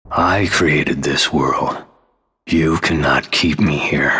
I created this world. You cannot keep me here.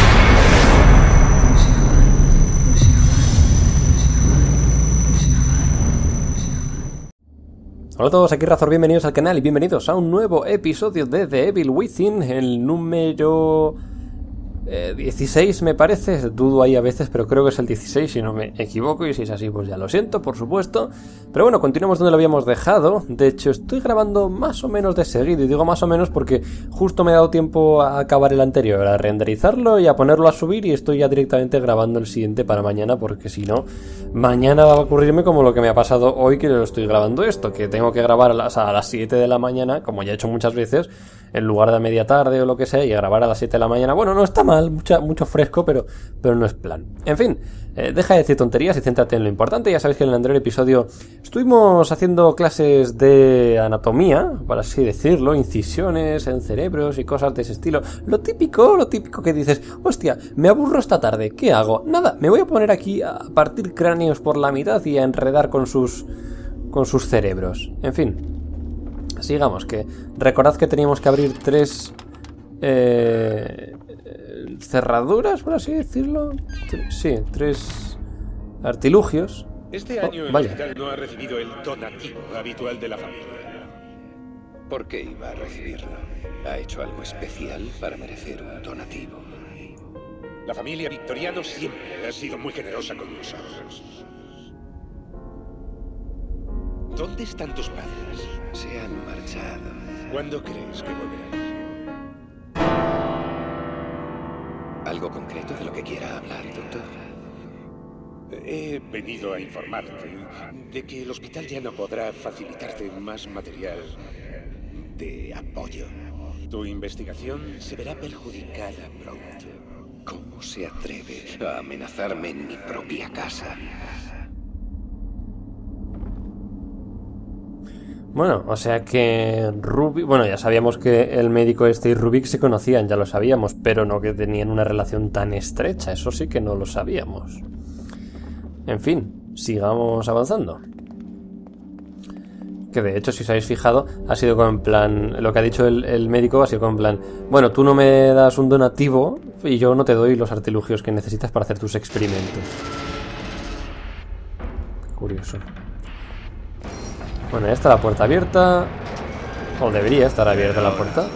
Hola a todos, aquí Razor, bienvenidos al canal y bienvenidos a un nuevo episodio de The Evil Within, el número 16 me parece, dudo ahí a veces, pero creo que es el 16 si no me equivoco, y si es así pues ya lo siento, por supuesto. Pero bueno, continuamos donde lo habíamos dejado. De hecho estoy grabando más o menos de seguido, y digo más o menos porque justo me he dado tiempo a acabar el anterior, a renderizarlo y a ponerlo a subir, y estoy ya directamente grabando el siguiente para mañana, porque si no, mañana va a ocurrirme como lo que me ha pasado hoy que lo estoy grabando esto, que tengo que grabar a las 7 de la mañana, como ya he hecho muchas veces, en lugar de a media tarde o lo que sea, y a grabar a las 7 de la mañana. Bueno, no está mal, mucho fresco, pero no es plan. En fin, deja de decir tonterías y céntrate en lo importante. Ya sabéis que en el anterior episodio estuvimos haciendo clases de anatomía, por así decirlo, incisiones en cerebros y cosas de ese estilo. Lo típico que dices, hostia, me aburro esta tarde, ¿qué hago? Nada, me voy a poner aquí a partir cráneos por la mitad y a enredar con sus cerebros. En fin. Sigamos, que recordad que teníamos que abrir 3 cerraduras, por así decirlo. Sí, 3 artilugios. Este año el vaya. hospital no ha recibido el donativo habitual de la familia. ¿Por qué iba a recibirlo? ¿Ha hecho algo especial para merecer un donativo? La familia Victoriano siempre ha sido muy generosa con nosotros. ¿Dónde están tus padres? Se han marchado. ¿Cuándo crees que volverán? ¿Algo concreto de lo que quiera hablar, doctor? He venido a informarte de que el hospital ya no podrá facilitarte más material de apoyo. Tu investigación se verá perjudicada pronto. ¿Cómo se atreve a amenazarme en mi propia casa? Bueno, o sea que Rubik... Bueno, ya sabíamos que el médico este y Rubik se conocían, ya lo sabíamos, pero no que tenían una relación tan estrecha, eso sí que no lo sabíamos. En fin, sigamos avanzando. Que de hecho, si os habéis fijado, ha sido con en plan... Lo que ha dicho el médico ha sido con en plan... Bueno, tú no me das un donativo y yo no te doy los artilugios que necesitas para hacer tus experimentos. Qué curioso. Bueno, ya está la puerta abierta. O debería estar abierta la puerta.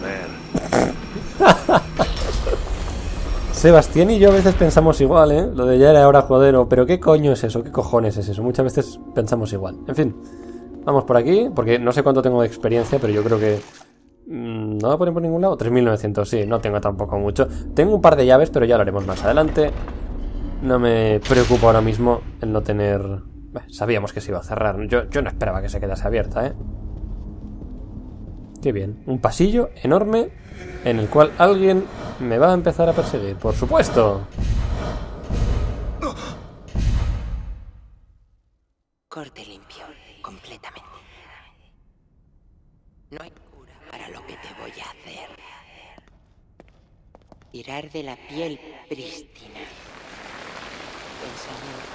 Sebastián y yo a veces pensamos igual, ¿eh? Lo de ya era hora, joder, pero ¿qué coño es eso? ¿Qué cojones es eso? Muchas veces pensamos igual. En fin, vamos por aquí, porque no sé cuánto tengo de experiencia, pero yo creo que... ¿no la ponen por ningún lado? 3.900, sí, no tengo tampoco mucho. Tengo un par de llaves, pero ya lo haremos más adelante. No me preocupa ahora mismo el no tener... Sabíamos que se iba a cerrar. Yo no esperaba que se quedase abierta, ¿eh? Qué bien. Un pasillo enorme en el cual alguien me va a empezar a perseguir. ¡Por supuesto! Corte limpio, completamente. No hay cura para lo que te voy a hacer. Tirar de la piel prístina. Enseñar.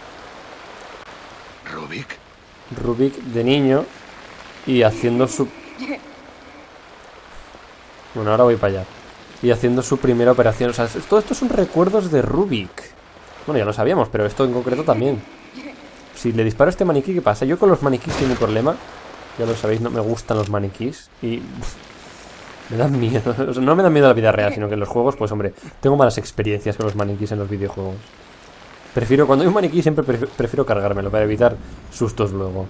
¿Rubik? De niño y haciendo su... Bueno, ahora voy para allá. Y haciendo su primera operación. O sea, todo esto son recuerdos de Rubik. Bueno, ya lo sabíamos, pero esto en concreto también. Si le disparo a este maniquí, ¿qué pasa? Yo con los maniquís tengo un problema. Ya lo sabéis, no me gustan los maniquís. Y... me dan miedo. O sea, no me dan miedo a la vida real, sino que en los juegos, pues hombre, tengo malas experiencias con los maniquís en los videojuegos. Prefiero, cuando hay un maniquí, siempre prefiero cargármelo para evitar sustos luego.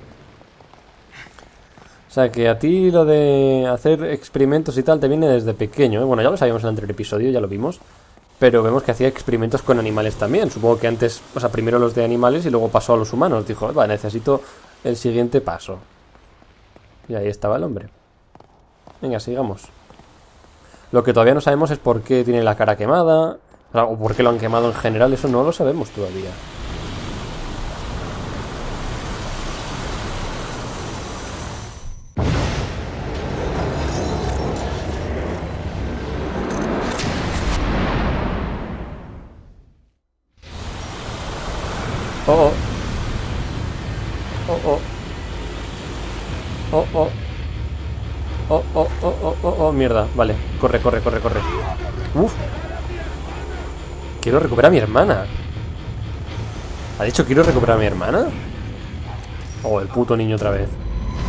O sea, que a ti lo de hacer experimentos y tal te viene desde pequeño, ¿eh? Bueno, ya lo sabíamos en el anterior episodio, ya lo vimos. Pero vemos que hacía experimentos con animales también. Supongo que antes, o sea, primero los de animales y luego pasó a los humanos. Dijo, va, necesito el siguiente paso. Y ahí estaba el hombre. Venga, sigamos. Lo que todavía no sabemos es por qué tiene la cara quemada... O por qué lo han quemado en general, eso no lo sabemos todavía. Oh, oh. Oh, oh. Oh, mierda. Vale, corre. Uf. Quiero recuperar a mi hermana. ¿Ha dicho quiero recuperar a mi hermana? Oh, el puto niño otra vez.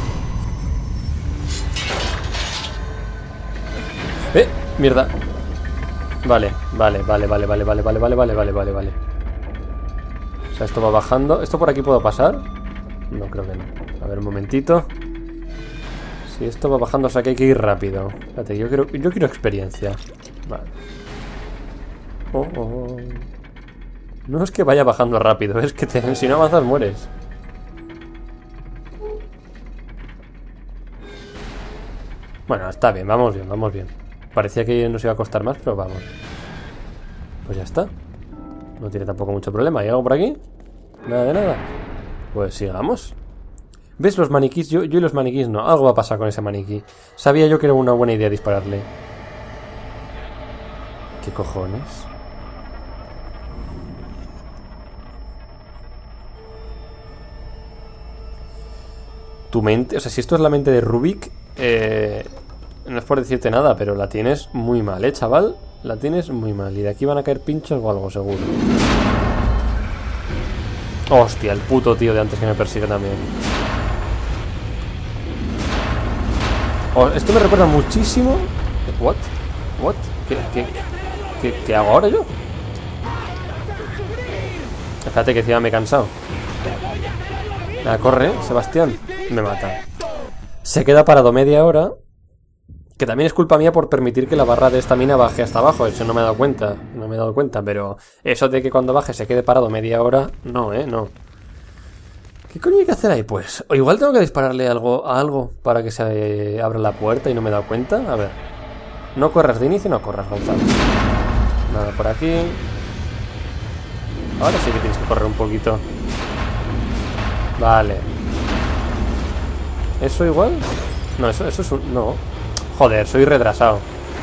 Mierda. Vale. O sea, esto va bajando. ¿Esto por aquí puedo pasar? No, creo que no. A ver, un momentito. Si esto va bajando, o sea que hay que ir rápido. Espérate, yo quiero experiencia. Vale. No es que vaya bajando rápido, es que si no avanzas mueres. Bueno, está bien, vamos bien. Parecía que nos iba a costar más, pero vamos. Pues ya está. No tiene tampoco mucho problema. ¿Hay algo por aquí? Nada de nada. Pues sigamos. ¿Ves los maniquís? Yo y los maniquís no. Algo va a pasar con ese maniquí. Sabía yo que era una buena idea dispararle. ¿Qué cojones? Tu mente... O sea, si esto es la mente de Rubik... no es por decirte nada, pero la tienes muy mal, chaval. La tienes muy mal. Y de aquí van a caer pinchos o algo, seguro. Hostia, el puto tío de antes que me persigue también. Oh, esto me recuerda muchísimo... ¿What? ¿Qué hago ahora yo? Espérate que encima me he cansado. Corre, Sebastián. Me mata. Se queda parado media hora. Que también es culpa mía por permitir que la barra de estamina baje hasta abajo. Eso no me he dado cuenta. Pero eso de que cuando baje se quede parado media hora, no, no. ¿Qué coño hay que hacer ahí, pues? O igual tengo que dispararle a algo para que se abra la puerta y no me he dado cuenta. A ver. No corras de inicio, no corras, Gonzalo. Nada por aquí. Ahora sí que tienes que correr un poquito. Vale. ¿Eso igual? No, eso es un... No. Joder, soy retrasado.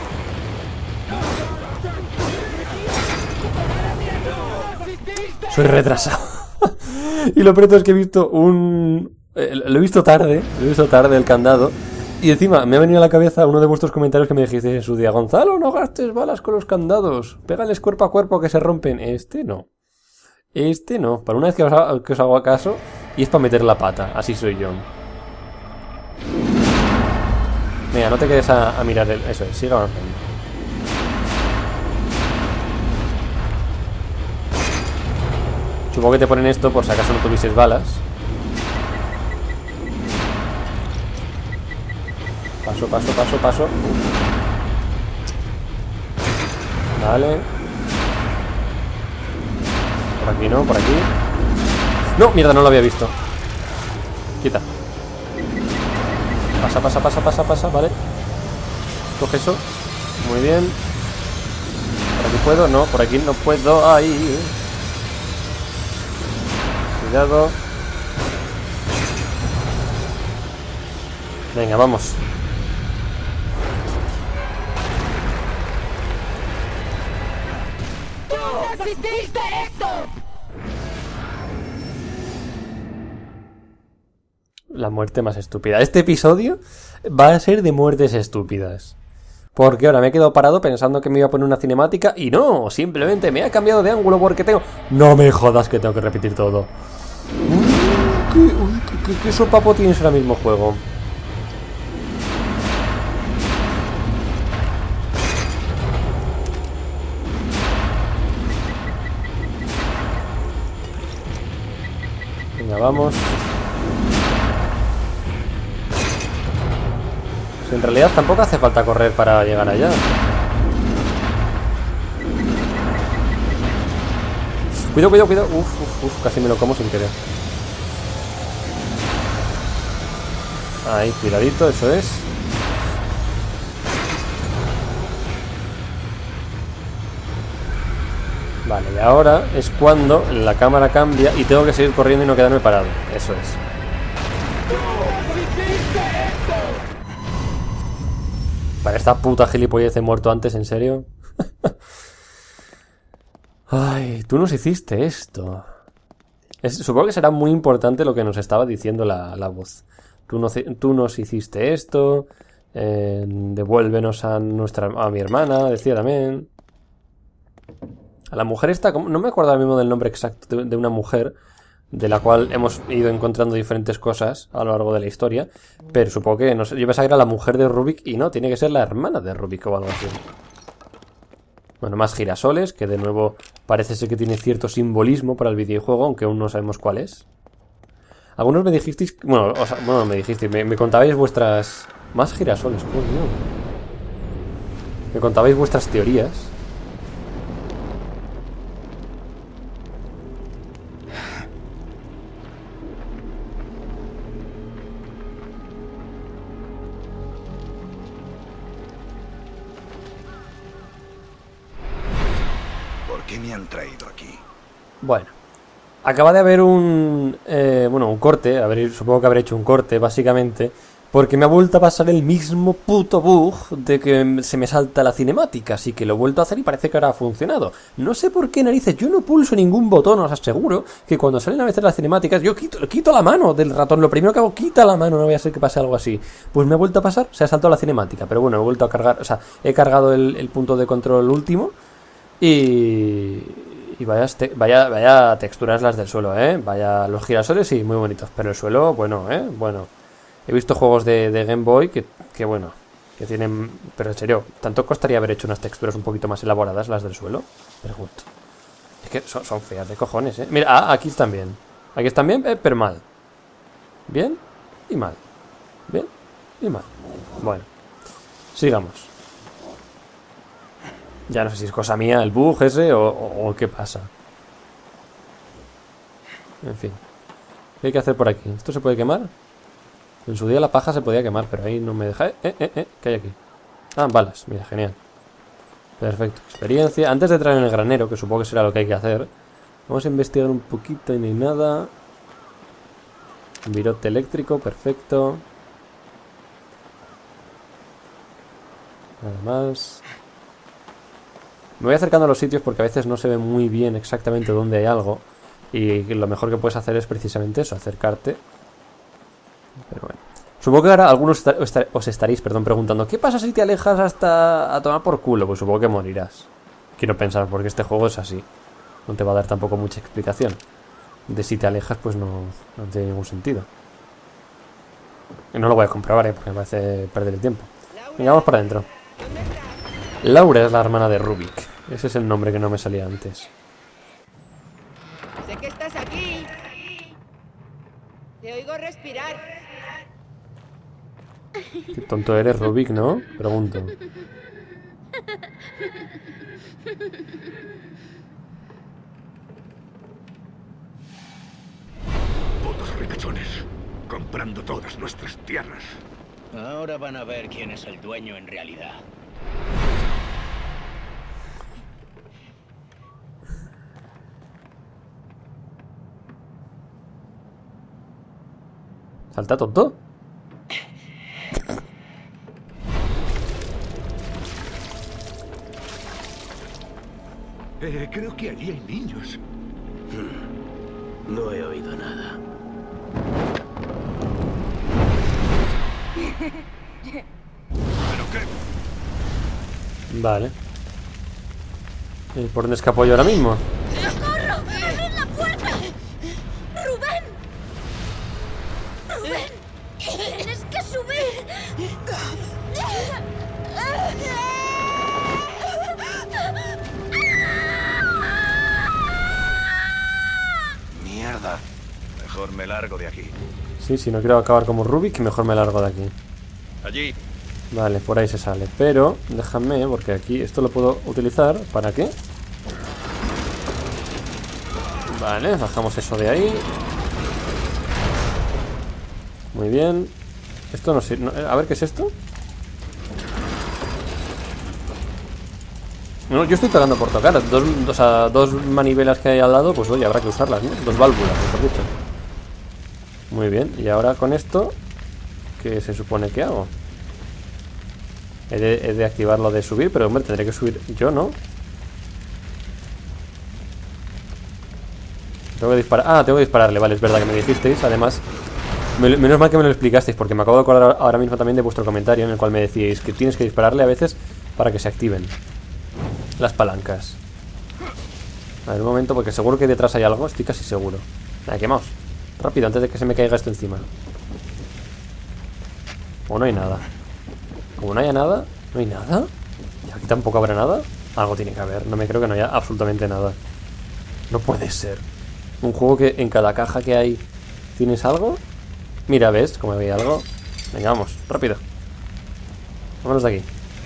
Soy retrasado. Y lo peor es que he visto un... lo he visto tarde el candado. Y encima me ha venido a la cabeza uno de vuestros comentarios que me dijisteis en su día: Gonzalo, no gastes balas con los candados. Pégales cuerpo a cuerpo que se rompen. Este no. Para una vez que os hago caso. Y es para meter la pata. Así soy yo. Venga, no te quedes a mirar el... Eso es, sigue avanzando. Supongo que te ponen esto por si acaso no tuvieses balas. Paso. Vale. Por aquí no, por aquí. No, mierda, no lo había visto. Quita. Pasa, vale. Coge eso. Muy bien. ¿Por aquí puedo? No, por aquí no puedo. Ahí. Cuidado. Venga, vamos. ¡Hiciste esto! La muerte más estúpida. Este episodio va a ser de muertes estúpidas. Porque ahora me he quedado parado pensando que me iba a poner una cinemática y no, simplemente me ha cambiado de ángulo porque tengo... No me jodas que tengo que repetir todo. ¿Qué sopapo tienes ahora mismo juego? Venga, vamos. En realidad tampoco hace falta correr para llegar allá. Cuidado. Uf, casi me lo como sin querer. Ahí, cuidadito, eso es. Vale, y ahora es cuando la cámara cambia y tengo que seguir corriendo y no quedarme parado. Eso es. Vale, esta puta gilipollez he muerto antes, ¿en serio? Ay, tú nos hiciste esto. Supongo que será muy importante lo que nos estaba diciendo la voz. Tú nos hiciste esto. Devuélvenos a mi hermana, decía también. A la mujer esta, no me acuerdo ahora mismo del nombre exacto de una mujer de la cual hemos ido encontrando diferentes cosas a lo largo de la historia, pero supongo que, no sé, yo pensaba que era la mujer de Rubik y no, tiene que ser la hermana de Rubik o algo así. Bueno, más girasoles, que de nuevo parece ser que tiene cierto simbolismo para el videojuego, aunque aún no sabemos cuál es. Algunos me dijisteis, bueno, me contabais vuestras... Más girasoles, coño. Me contabais vuestras teorías. ¿Por qué me han traído aquí? Bueno, acaba de haber un corte, supongo que habré hecho un corte, básicamente, porque me ha vuelto a pasar el mismo puto bug de que se me salta la cinemática, así que lo he vuelto a hacer y parece que ahora ha funcionado. No sé por qué narices, yo no pulso ningún botón, os aseguro que cuando salen a veces las cinemáticas, yo quito la mano del ratón, lo primero que hago, quita la mano, no voy a ser que pase algo así. Pues me ha vuelto a pasar, se ha saltado la cinemática, pero bueno, he vuelto a cargar, o sea, he cargado el punto de control último y vaya texturas las del suelo, vaya los girasoles, sí, muy bonitos, pero el suelo, bueno, he visto juegos de Game Boy que bueno, que tienen, pero en serio, ¿tanto costaría haber hecho unas texturas un poquito más elaboradas las del suelo? Pregunto. Es que son feas de cojones, Mira, aquí están bien, pero mal. Bien y mal. Bien y mal. Bueno, sigamos. Ya no sé si es cosa mía el bug ese o qué pasa. En fin. ¿Qué hay que hacer por aquí? ¿Esto se puede quemar? En su día la paja se podía quemar, pero ahí no me deja... ¿Qué hay aquí? Ah, balas. Mira, genial. Perfecto. Experiencia. Antes de entrar en el granero, que supongo que será lo que hay que hacer, vamos a investigar un poquito y no hay nada. Un virote eléctrico. Perfecto. Nada más. Me voy acercando a los sitios porque a veces no se ve muy bien exactamente dónde hay algo. Y lo mejor que puedes hacer es precisamente eso, acercarte. Pero bueno. Supongo que ahora algunos os estaréis preguntando, ¿qué pasa si te alejas hasta a tomar por culo? Pues supongo que morirás. Quiero pensar, porque este juego es así. No te va a dar tampoco mucha explicación. De si te alejas, pues no tiene ningún sentido. Y no lo voy a comprobar, porque me parece perder el tiempo. Venga, vamos para adentro. Laura es la hermana de Rubik. Ese es el nombre que no me salía antes. Sé que estás aquí. Te oigo respirar. Qué tonto eres, Rubik, ¿no? Pregunto. Putos ricachones, comprando todas nuestras tierras. Ahora van a ver quién es el dueño en realidad. ¿Salta tonto? Creo que allí hay niños. No he oído nada. ¿Pero qué? Vale. ¿Y por dónde escapo yo ahora mismo? ¡Socorro! ¡Abrid la puerta! ¡Rubén! ¡Rubén! ¡Tienes que subir! Mierda. Mejor me largo de aquí. Sí, si no quiero acabar como Rubik, mejor me largo de aquí. Allí. Vale, por ahí se sale. Pero, déjame, porque aquí esto lo puedo utilizar. ¿Para qué? Vale, bajamos eso de ahí. Muy bien. Esto no sé... a ver, ¿qué es esto? No, yo estoy tocando por tocar. Dos manivelas que hay al lado, pues oye, habrá que usarlas, ¿no? Dos válvulas, mejor dicho. Muy bien, y ahora con esto, ¿qué se supone que hago? He de activar lo de subir, pero hombre, tendré que subir yo, ¿no? Tengo que disparar. Ah, tengo que dispararle, vale, es verdad que me dijisteis. Además, Menos mal que me lo explicasteis, porque me acabo de acordar ahora mismo también de vuestro comentario en el cual me decíais que tienes que dispararle a veces para que se activen las palancas. A ver, un momento, porque seguro que detrás hay algo, estoy casi seguro. Nada, quemaos. Rápido, antes de que se me caiga esto encima. O no hay nada. Como no haya nada, no hay nada. Y aquí tampoco habrá nada. Algo tiene que haber, no me creo que no haya absolutamente nada. No puede ser. Un juego que en cada caja que hay tienes algo. Mira, ¿ves? Como había algo. Venga, vamos, rápido. Vámonos de aquí.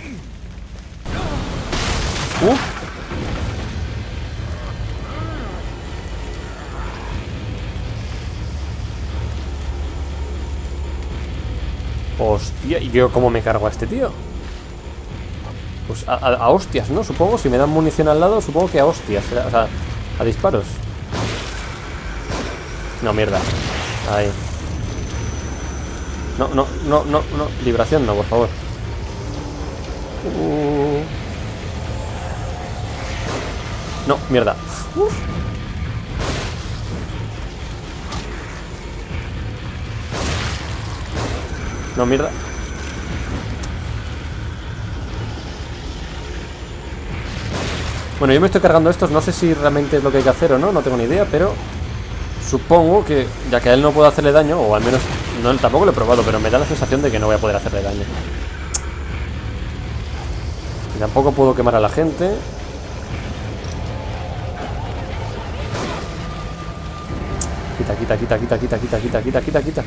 Hostia, ¿y yo cómo me cargo a este tío? Pues a hostias, ¿no? Supongo, si me dan munición al lado, supongo que a hostias. O sea, a disparos. No, mierda. Ahí. No. Libración no, por favor. No, mierda. No, mierda. Bueno, yo me estoy cargando estos. No sé si realmente es lo que hay que hacer o no. No tengo ni idea, pero supongo que, ya que a él no puedo hacerle daño, o al menos no, tampoco lo he probado, pero me da la sensación de que no voy a poder hacerle daño. Y tampoco puedo quemar a la gente. Quita.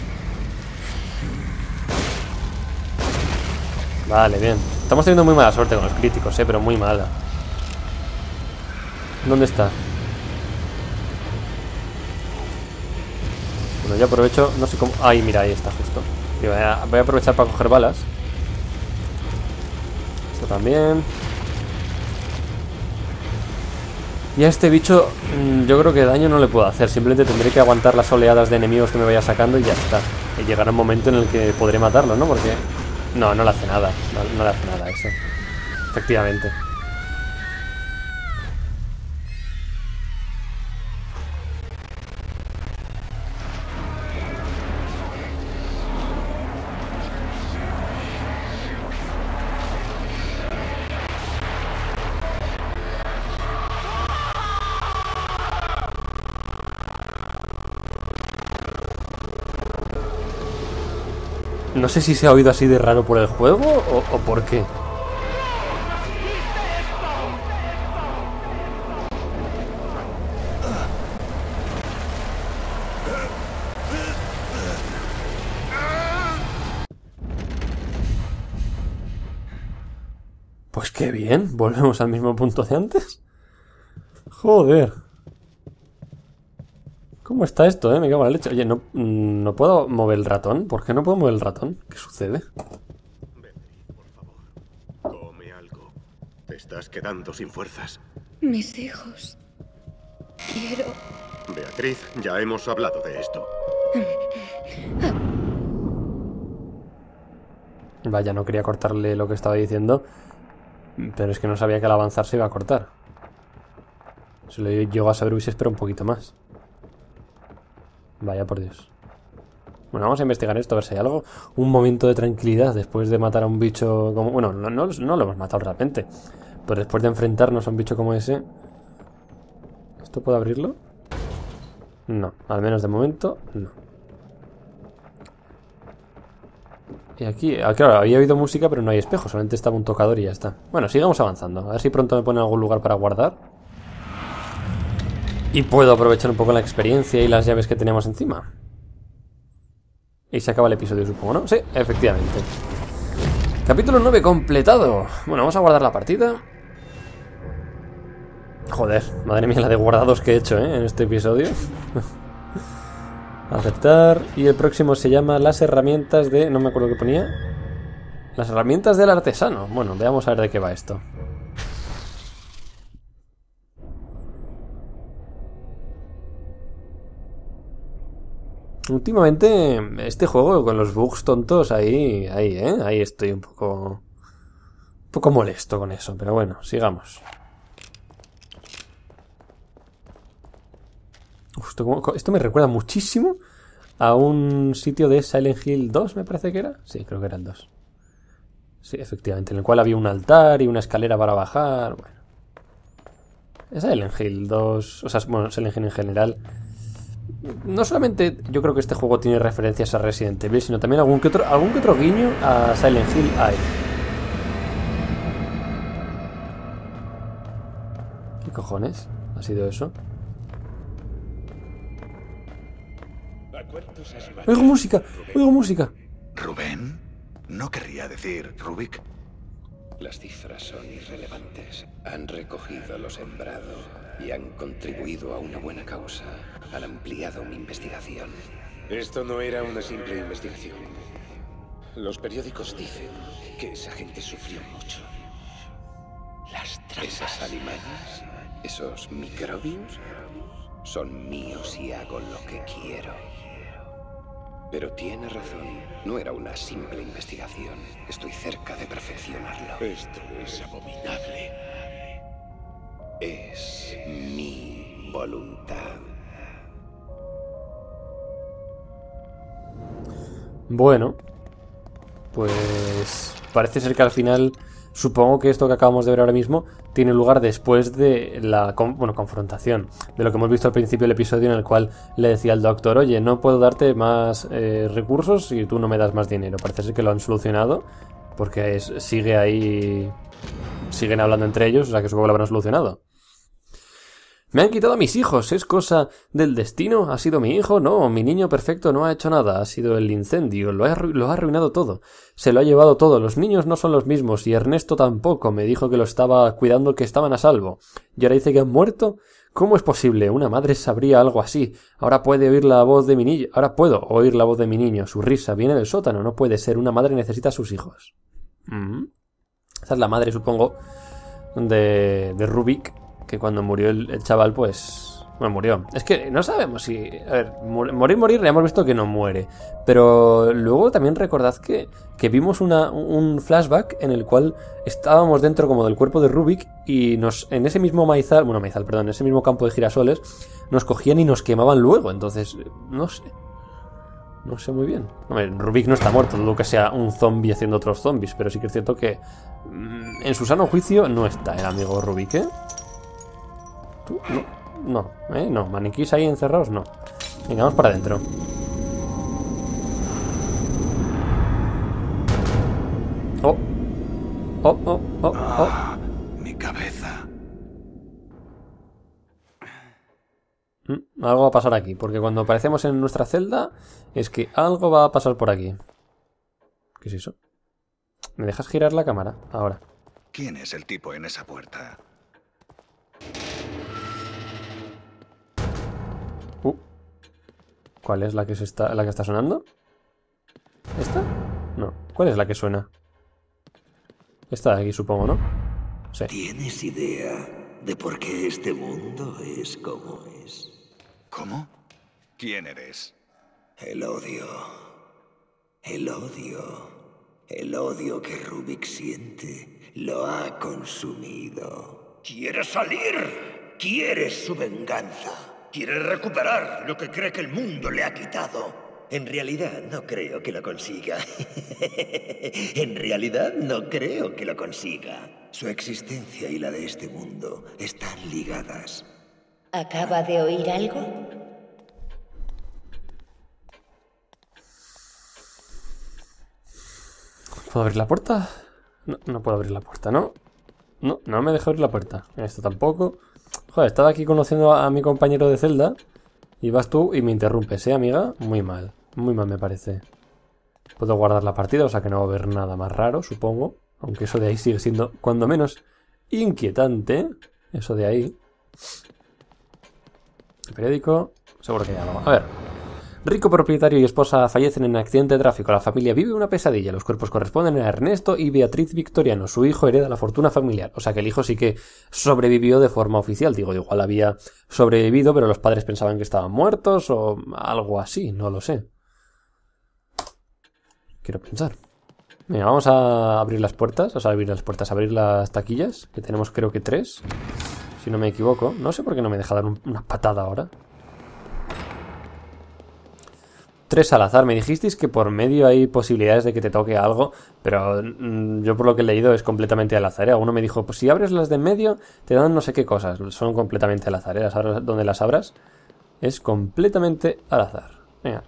Vale, bien. Estamos teniendo muy mala suerte con los críticos, pero muy mala. ¿Dónde está? Bueno, yo aprovecho, no sé cómo... Ahí, mira, ahí está justo. Voy a aprovechar para coger balas. Esto también. Y a este bicho yo creo que daño no le puedo hacer. Simplemente tendré que aguantar las oleadas de enemigos que me vaya sacando y ya está. Y llegará un momento en el que podré matarlo, ¿no? Porque... No le hace nada. No le hace nada eso. Efectivamente. No sé si se ha oído así de raro por el juego o por qué. Pues qué bien, volvemos al mismo punto de antes. Joder. ¿Cómo está esto, Me cago en la leche. Oye, no puedo mover el ratón. ¿Por qué no puedo mover el ratón? ¿Qué sucede? Beatriz, por favor. Come algo. Te estás quedando sin fuerzas. Mis hijos. Quiero... Beatriz, ya hemos hablado de esto. Vaya, no quería cortarle lo que estaba diciendo. Pero es que no sabía que al avanzar se iba a cortar. Si lo llego a saber hubiese esperado un poquito más. Vaya por Dios. Bueno, vamos a investigar esto, a ver si hay algo. Un momento de tranquilidad después de matar a un bicho como... Bueno, no lo hemos matado realmente. Pero después de enfrentarnos a un bicho como ese... ¿Esto puedo abrirlo? No, al menos de momento, no. Y aquí, claro, había oído música, pero no hay espejo. Solamente estaba un tocador y ya está. Bueno, sigamos avanzando. A ver si pronto me pone algún lugar para guardar. Y puedo aprovechar un poco la experiencia y las llaves que tenemos encima. Y se acaba el episodio, supongo, ¿no? Sí, efectivamente. Capítulo 9 completado. Bueno, vamos a guardar la partida. Joder, madre mía la de guardados que he hecho, en este episodio. Aceptar. Y el próximo se llama las herramientas de... No me acuerdo qué ponía. Las herramientas del artesano. Bueno, veamos a ver de qué va esto. Últimamente, este juego con los bugs tontos, ahí estoy un poco molesto con eso, pero bueno, sigamos. Esto me recuerda muchísimo a un sitio de Silent Hill 2, me parece que era. Sí, creo que era el 2. Sí, efectivamente, en el cual había un altar y una escalera para bajar. Bueno. Es Silent Hill 2, o sea, bueno, Silent Hill en general. No solamente yo creo que este juego tiene referencias a Resident Evil, sino también algún que otro guiño a Silent Hill hay. ¿Qué cojones ha sido eso? ¡Oigo música! ¡Oigo música! ¿Rubén? No querría decir Rubik. Las cifras son irrelevantes. Han recogido lo sembrado y han contribuido a una buena causa. Han ampliado mi investigación. Esto no era una simple investigación. Los periódicos dicen que esa gente sufrió mucho. Las trampas. Esas alimañas, esos microbios, son míos y hago lo que quiero. Pero tiene razón, no era una simple investigación. Estoy cerca de perfeccionarlo. Esto es abominable. Es mi voluntad. Bueno, pues parece ser que al final, supongo que esto que acabamos de ver ahora mismo tiene lugar después de la confrontación, de lo que hemos visto al principio del episodio, en el cual le decía al doctor: oye, no puedo darte más recursos si tú no me das más dinero. Parece ser que lo han solucionado, porque sigue ahí, siguen hablando entre ellos, o sea que supongo que lo habrán solucionado. Me han quitado a mis hijos, ¿es cosa del destino? ¿Ha sido mi hijo? No, mi niño perfecto no ha hecho nada, ha sido el incendio, lo ha arruinado todo. Se lo ha llevado todo, los niños no son los mismos, y Ernesto tampoco, me dijo que lo estaba cuidando, que estaban a salvo. ¿Y ahora dice que han muerto? ¿Cómo es posible? Una madre sabría algo así. Ahora puedo oír la voz de mi niño, su risa viene del sótano, no puede ser, una madre necesita a sus hijos. Esa es la madre, supongo, de Rubik, que cuando murió el chaval, pues... Bueno, murió. Es que no sabemos si... A ver, morir, ya hemos visto que no muere. Pero luego también recordad que vimos un flashback en el cual estábamos dentro como del cuerpo de Rubik y en ese mismo en ese mismo campo de girasoles, nos cogían y nos quemaban luego. Entonces, no sé. No sé muy bien. Hombre, Rubik no está muerto, dudo que sea un zombie haciendo otros zombies, pero sí que es cierto que en su sano juicio no está el amigo Rubik, ¿eh? ¿Tú? No, maniquís ahí encerrados, no. Venga, vamos para adentro. Mi cabeza. Algo va a pasar aquí, porque cuando aparecemos en nuestra celda es que algo va a pasar por aquí. ¿Qué es eso? ¿Me dejas girar la cámara? Ahora. ¿Quién es el tipo en esa puerta? ¿Cuál es la que está sonando? ¿Esta? No. ¿Cuál es la que suena? Esta de aquí, supongo, ¿no? Sí. ¿Tienes idea de por qué este mundo es como es? ¿Cómo? ¿Quién eres? El odio. El odio. El odio que Rubik siente lo ha consumido. ¡Quiere salir! ¡Quiere su venganza! Quiere recuperar lo que cree que el mundo le ha quitado. En realidad no creo que lo consiga. En realidad no creo que lo consiga. Su existencia y la de este mundo están ligadas. ¿Acaba de oír algo? ¿Puedo abrir la puerta? No puedo abrir la puerta, ¿no? No me deja abrir la puerta. Esto tampoco. Joder, estaba aquí conociendo a mi compañero de celda y vas tú y me interrumpes, ¿eh, amiga? Muy mal me parece. Puedo guardar la partida, o sea que no va a haber nada más raro, supongo. Aunque eso de ahí sigue siendo, cuando menos, inquietante. Eso de ahí. El periódico, seguro que ya no va. A ver. Rico propietario y esposa fallecen en accidente de tráfico. La familia vive una pesadilla. Los cuerpos corresponden a Ernesto y Beatriz Victoriano. Su hijo hereda la fortuna familiar. O sea que el hijo sí que sobrevivió de forma oficial. Digo, igual había sobrevivido, pero los padres pensaban que estaban muertos o algo así. No lo sé. Quiero pensar. Venga, vamos a abrir las puertas. O sea, abrir las taquillas. Que tenemos creo que 3. Si no me equivoco. No sé por qué no me deja dar una patada ahora. 3 al azar. Me dijisteis que por medio hay posibilidades de que te toque algo, pero yo por lo que he leído es completamente al azar, ¿eh? Alguno me dijo, pues si abres las de en medio te dan no sé qué cosas. Son completamente al azar, ¿eh? Donde las abras es completamente al azar. Venga.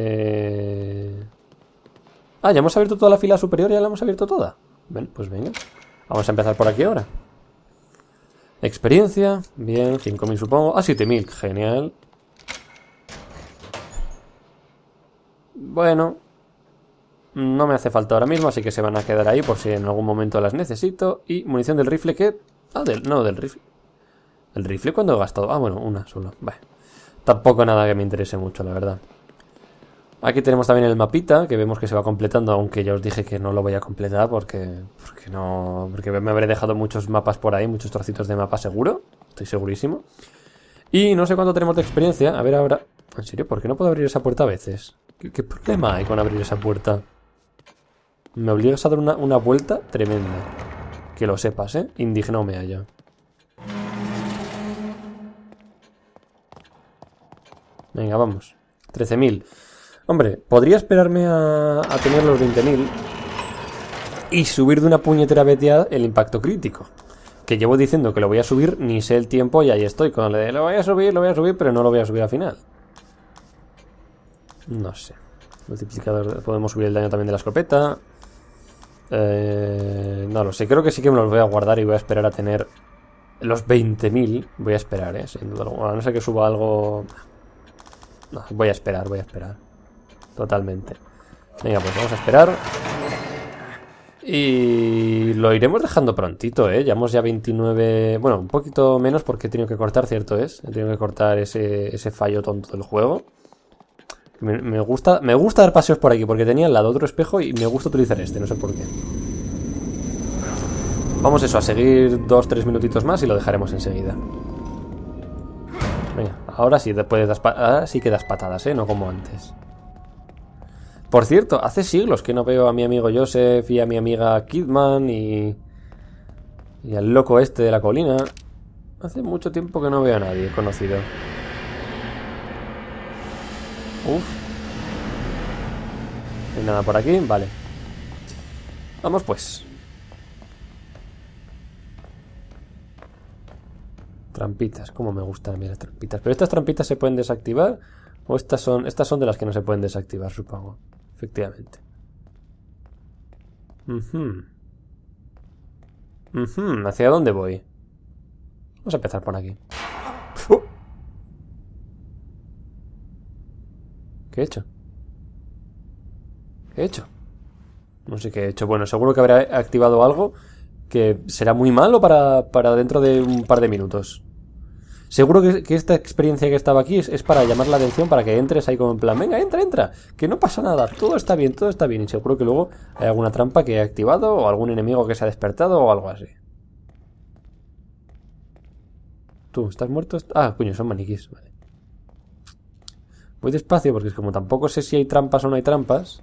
Ah, ya hemos abierto toda la fila superior, ya la hemos abierto toda. Ven, pues venga. Vamos a empezar por aquí ahora. Experiencia, bien, 5000 supongo. Ah, 7000, genial. Bueno, no me hace falta ahora mismo, así que se van a quedar ahí por si en algún momento las necesito. Y munición del rifle que... Ah, del rifle. ¿El rifle cuándo he gastado? Ah, bueno, una solo. Vale. Tampoco nada que me interese mucho, la verdad. Aquí tenemos también el mapita, que vemos que se va completando, aunque ya os dije que no lo voy a completar porque me habré dejado muchos mapas por ahí, muchos trocitos de mapa seguro. Estoy segurísimo. Y no sé cuánto tenemos de experiencia. A ver ahora... ¿En serio? ¿Por qué no puedo abrir esa puerta a veces? ¿Qué problema hay con abrir esa puerta? Me obligas a dar una vuelta tremenda. Que lo sepas, ¿eh? Indignado me hallo. Venga, vamos. 13.000. Hombre, podría esperarme a tener los 20.000 y subir de una puñetera vez el impacto crítico. Que llevo diciendo que lo voy a subir, ni sé el tiempo y ahí estoy. Con lo de lo voy a subir, pero no lo voy a subir al final. No sé. Multiplicador, podemos subir el daño también de la escopeta. No lo sé, creo que sí que me los voy a guardar y voy a esperar a tener los 20.000. Voy a esperar, sin duda alguna. A no ser que suba algo... No, voy a esperar. Totalmente. Venga, pues vamos a esperar. Y lo iremos dejando prontito, ¿eh? Llevamos ya 29... Bueno, un poquito menos porque he tenido que cortar, cierto es. He tenido que cortar ese fallo tonto del juego. Me gusta dar paseos por aquí porque tenía al lado otro espejo y me gusta utilizar este, no sé por qué. Vamos eso, a seguir 2-3 minutitos más y lo dejaremos enseguida. Venga, ahora sí, ahora sí que das patadas, ¿eh? No como antes. Por cierto, hace siglos que no veo a mi amigo Joseph y a mi amiga Kidman y al loco este de la colina. Hace mucho tiempo que no veo a nadie conocido. Uf. No hay nada por aquí, vale. Vamos pues. Trampitas, como me gustan a mí las trampitas. Pero estas trampitas se pueden desactivar. O estas son de las que no se pueden desactivar, supongo. Efectivamente. ¿Hacia dónde voy? Vamos a empezar por aquí. ¿Qué he hecho? ¿Qué he hecho? No sé qué he hecho. Bueno, seguro que habrá activado algo que será muy malo para dentro de un par de minutos. Seguro que esta experiencia que estaba aquí es para llamar la atención, para que entres ahí como en plan, venga, entra, que no pasa nada, todo está bien. Y seguro que luego hay alguna trampa que he activado o algún enemigo que se ha despertado o algo así. ¿Tú estás muerto? Ah, coño, son maniquís, vale. Voy despacio porque es como tampoco sé si hay trampas o no hay trampas.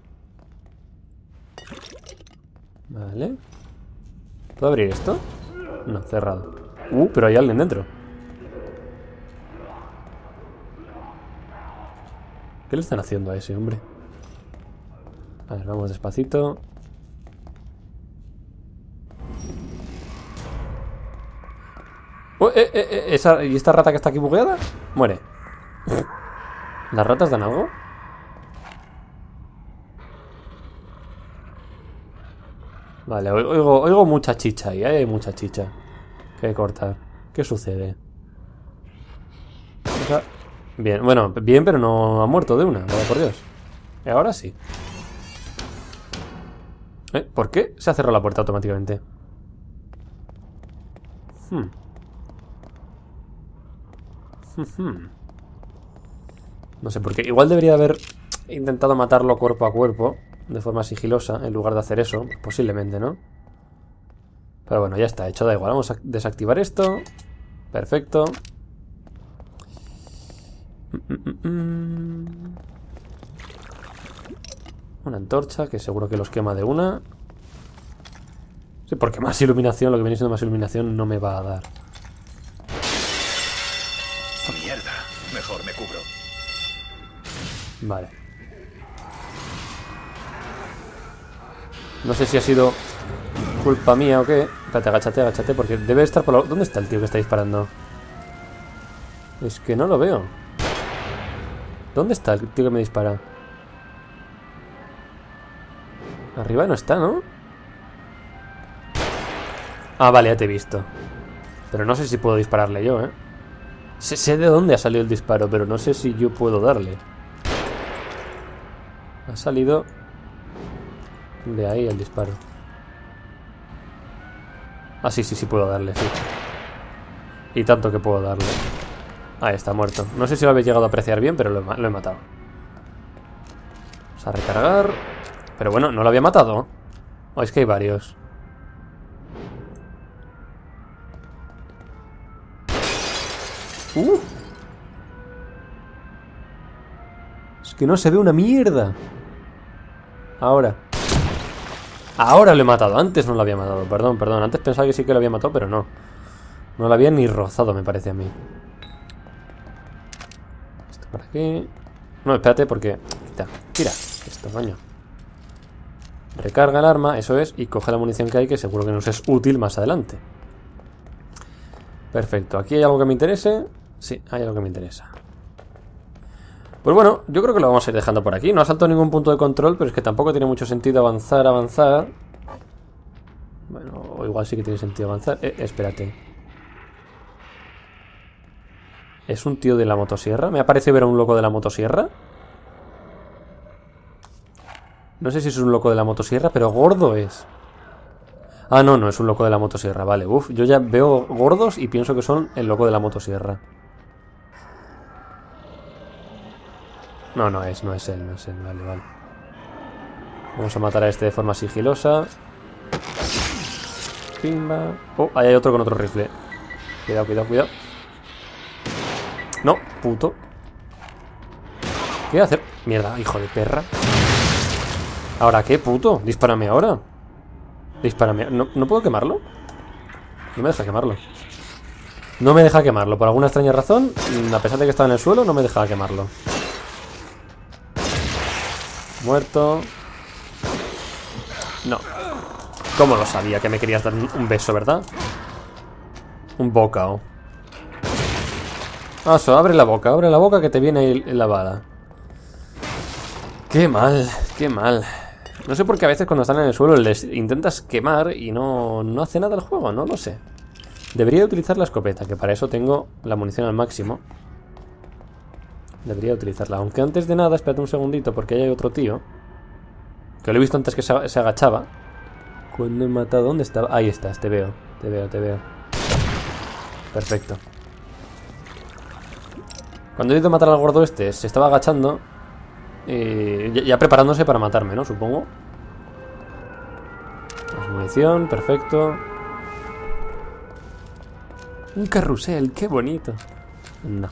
Vale. ¿Puedo abrir esto? No, cerrado. Pero hay alguien dentro. ¿Qué le están haciendo a ese hombre? A ver, vamos despacito. ¿Y esta rata que está aquí bugueada? Muere. ¿Las ratas dan algo? Vale, oigo mucha chicha ahí, hay mucha chicha que cortar. ¿Qué sucede? Bien, bueno, bien, pero no ha muerto de una, vaya por Dios. Y ahora sí. ¿Por qué se ha cerrado la puerta automáticamente? No sé por qué. Igual debería haber intentado matarlo cuerpo a cuerpo, de forma sigilosa, en lugar de hacer eso. Posiblemente, ¿no? Pero bueno, ya está, hecho, da igual. Vamos a desactivar esto. Perfecto. Una antorcha, que seguro que los quema de una. Sí, porque más iluminación, lo que viene siendo más iluminación, no me va a dar. Mierda, mejor me cubro. Vale. No sé si ha sido culpa mía o qué. Espérate, agáchate, porque debe estar por la... ¿Dónde está el tío que está disparando? Es que no lo veo. ¿Dónde está el tío que me dispara? Arriba no está, ¿no? Ah, vale, ya te he visto. Pero no sé si puedo dispararle yo, ¿eh? Sé de dónde ha salido el disparo, pero no sé si yo puedo darle. Ha salido de ahí el disparo. Ah, sí puedo darle, sí. Y tanto que puedo darle. Ahí está, muerto. No sé si lo habéis llegado a apreciar bien, pero lo he matado. Vamos a recargar. Pero bueno, no lo había matado. O es que hay varios. Es que no se ve una mierda. Ahora lo he matado. Antes no lo había matado. Perdón. Antes pensaba que sí que lo había matado, pero no. No lo había ni rozado, me parece a mí. Esto por aquí. No, espérate porque... Tira. Esto, coño. Recarga el arma, eso es. Y coge la munición que hay, que seguro que nos es útil más adelante. Perfecto. ¿Aquí hay algo que me interese? Sí, hay algo que me interesa. Pues bueno, yo creo que lo vamos a ir dejando por aquí. No ha saltado ningún punto de control, pero es que tampoco tiene mucho sentido avanzar. Bueno, o igual sí que tiene sentido avanzar. Espérate. ¿Es un tío de la motosierra? Me ha parecido ver a un loco de la motosierra. No sé si es un loco de la motosierra, pero gordo es. Ah, no es un loco de la motosierra. Vale, yo ya veo gordos y pienso que son el loco de la motosierra. No es él. Vale. Vamos a matar a este de forma sigilosa. Pimba. Oh, ahí hay otro con otro rifle. Cuidado. No, puto. ¿Qué hacer? Mierda, hijo de perra. ¿Ahora qué, puto? Dispárame ahora. ¿No puedo quemarlo? No me deja quemarlo. No me deja quemarlo. Por alguna extraña razón, a pesar de que estaba en el suelo, no me dejaba quemarlo. Muerto. No. ¿Cómo lo sabía? Que me querías dar un beso, ¿verdad? Un bocao. Aso, abre la boca que te viene ahí la bala. Qué mal. No sé por qué a veces cuando están en el suelo les intentas quemar y no hace nada el juego, no lo sé. Debería utilizar la escopeta, que para eso tengo la munición al máximo. Debería utilizarla, aunque antes de nada, espérate un segundito, porque ahí hay otro tío que lo he visto antes que se agachaba. Cuando he matado, ¿dónde estaba? Ahí estás, te veo. Perfecto. Cuando he ido a matar al gordo este, se estaba agachando, ya preparándose para matarme, ¿no? Supongo. Más munición, perfecto. Un carrusel, qué bonito. No.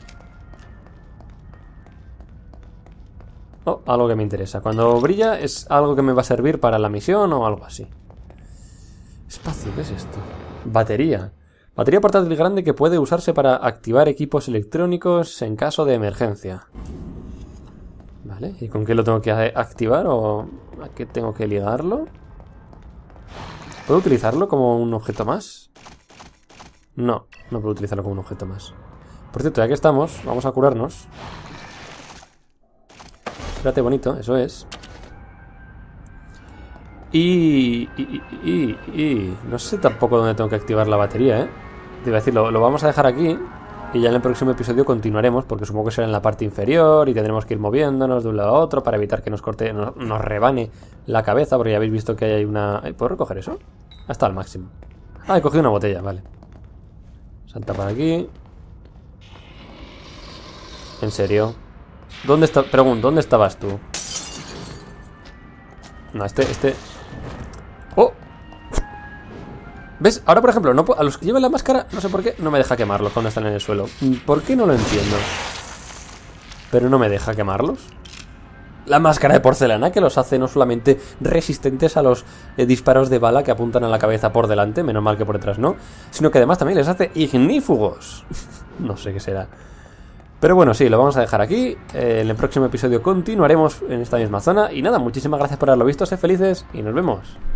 Oh, algo que me interesa. Cuando brilla es algo que me va a servir para la misión o algo así. Espacio, ¿qué es esto? Batería. Batería portátil grande que puede usarse para activar equipos electrónicos en caso de emergencia. Vale, ¿y con qué lo tengo que activar o a qué tengo que ligarlo? ¿Puedo utilizarlo como un objeto más? No puedo utilizarlo como un objeto más. Por cierto, ya que estamos, vamos a curarnos. Espérate, bonito, eso es. Y no sé tampoco dónde tengo que activar la batería, ¿eh? Te iba a decir, lo vamos a dejar aquí. Y ya en el próximo episodio continuaremos, porque supongo que será en la parte inferior y tendremos que ir moviéndonos de un lado a otro para evitar que nos corte, nos rebane la cabeza, porque ya habéis visto que hay una... ¿Puedo recoger eso? Hasta al máximo. Ah, he cogido una botella, vale. Salta para aquí. ¿En serio? Pregunto, ¿dónde estabas tú? No, ¡Oh! ¿Ves? Ahora, por ejemplo, a los que llevan la máscara, no sé por qué, no me deja quemarlos cuando están en el suelo. ¿Por qué? No lo entiendo. Pero no me deja quemarlos. La máscara de porcelana que los hace no solamente resistentes a los disparos de bala que apuntan a la cabeza por delante, menos mal que por detrás no, sino que además también les hace ignífugos. No sé qué será. Pero bueno, sí, lo vamos a dejar aquí. En el próximo episodio continuaremos en esta misma zona. Y nada, muchísimas gracias por haberlo visto, sed felices y nos vemos.